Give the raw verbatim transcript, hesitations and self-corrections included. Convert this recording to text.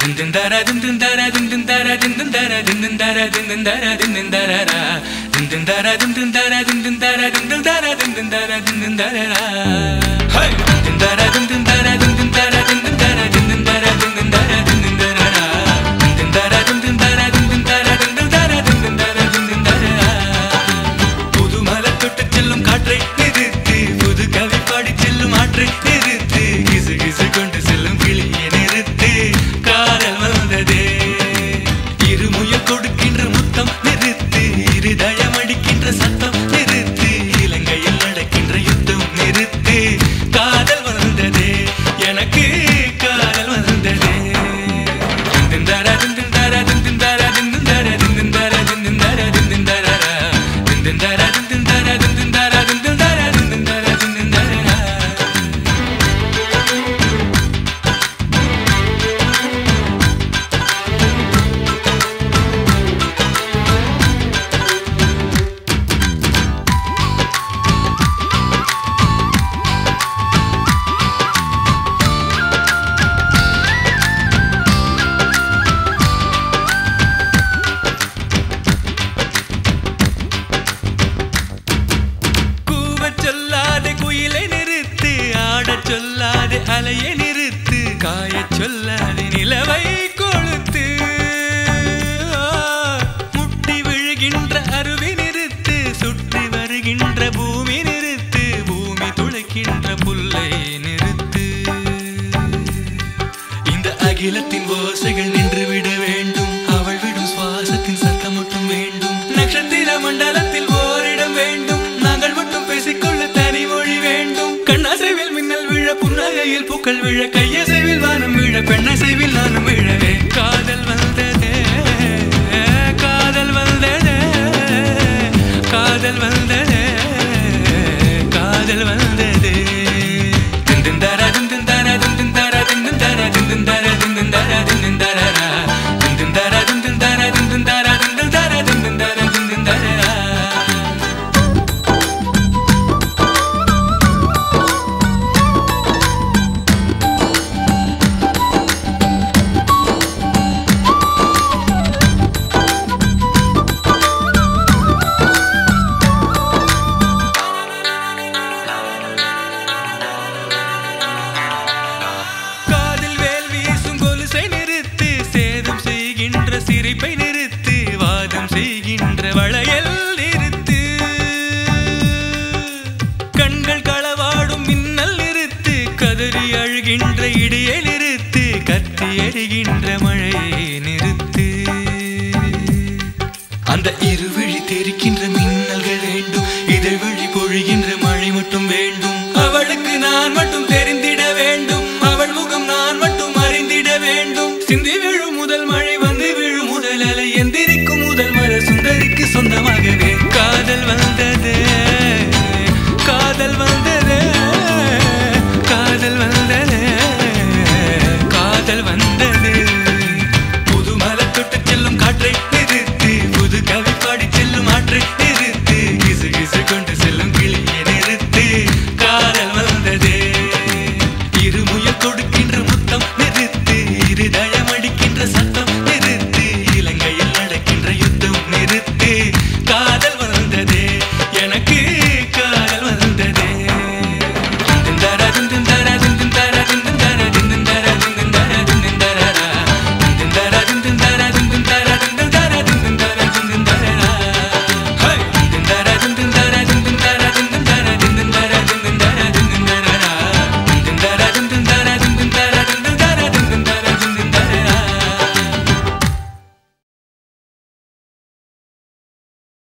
dindindara dindindara dindindara dindindara dindindara dindindara dindindara dindindara dindindara dindindara dindindara dindindara dindindara hey dindindara dindindara dindindara dindindara dindindara dindindara dindindara dindindara dindindara dindindara dindindara dindindara dindindara புது மலர் தொட்டு செல்லும் காற்றை நிறுத்து புது கவி பாடி செல்லும் ஆற்றை நிறுத்து கிசு கிசு கொண்டு செல்லும் கிளியை நிறுத்து காதல் வந்ததே இருமுயல் கொடுக்கின்ற முத்தம் நிறுத்து இருதயம் அடிக்கின்ற சத்தம் நிறுத்து இலங்கையில் நடக்கின்ற யுத்தம் நிறுத்து காதல் வந்ததே எனக்கு காதல் வந்ததே திந்தர திந்தர திந்தர திந்தர திந்தர திந்தர திந்தர திந்தர திந்தர திந்தர திந்தர திந்தர திந்தர சொல்லாதே அலையை நிறுத்து காய சொல்லாதே நிலவை கொளுத்து முட்டி விழுகின்ற அருவி நிறுத்து சுற்றி வருகின்ற பூமி நிறுத்து பூமி துளைக்கின்ற புல்லை நிறுத்து இந்த அகிலத்தின் ஓசைகள் நின்று விட வேண்டும் அவள் விடும் சுவாசத்தின் சத்தம் மட்டும் வேண்டும் நட்சத்திர மண்டலத்தில் ஓரிடம் வேண்டும் நாங்கள் மட்டும் பேசிக்கொள்ள தனிமொழி வேண்டும் கண்ணாசைவில் மின்னல் விழ புன்னகையில் பூக்கள் விழ கையசைவில் வானம் விழ பெண்ணசைவில் நானும் விழவே காதல் வந்ததே காதல் வந்ததே காதல் வந்ததே காதல் வந்ததே திந்தர திந்தர திந்தர திந்தர திந்தர திந்தர திந்தர திந்தர திந்தர திந்தர திந்தர திந்தர திந்தர சிரிப்பை நிறுத்து வாதம் செய்கின்ற வளையல் நிறுத்து கண்கள் களவாடும் மின்னல் நிறுத்து கதறி அழுகின்ற இடியை நிறுத்து கத்தி எறிகின்ற மழையை